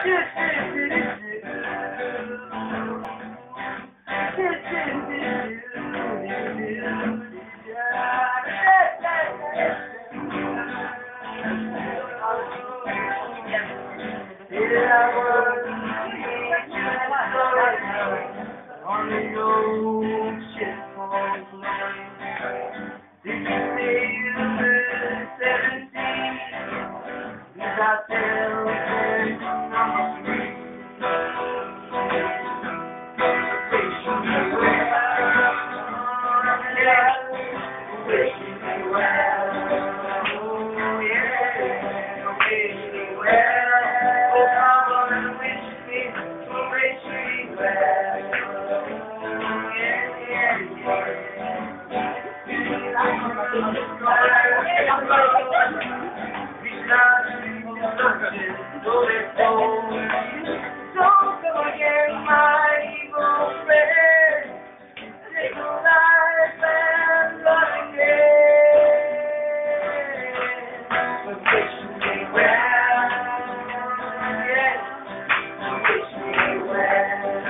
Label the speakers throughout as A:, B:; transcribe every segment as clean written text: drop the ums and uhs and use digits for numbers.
A: On the old ship for glory. Did you see the bird 17? He's out there with number 3. Wishing me well. Yeah. Wishing me well. Oh, yeah. Wishing me well. Oh, come on and wish me well. Don't come again, my evil friend. Take life and love again. Wish me well, yes. Wish me well,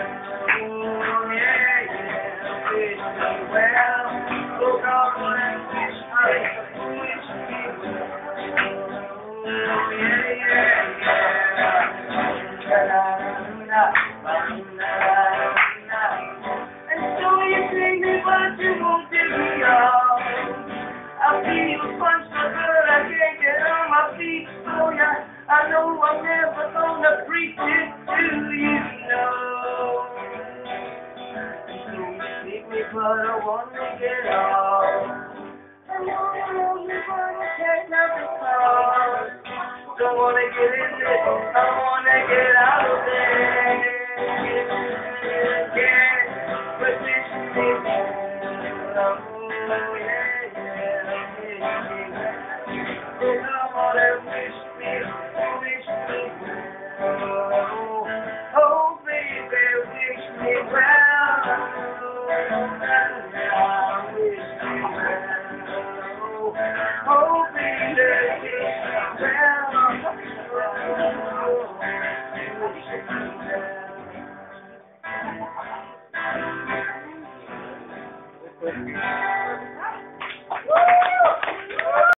A: yeah. Wish me well. Oh, come and wish me well. And so you take me, but you won't take me off. I'll feel you punch so good I can't get on my feet. Oh yeah, I know I'm never gonna preach it to you, no. And so you take me, but I wanna get off. I know you wanna take nothing cause. Don't wanna get in it, I wanna get out of there.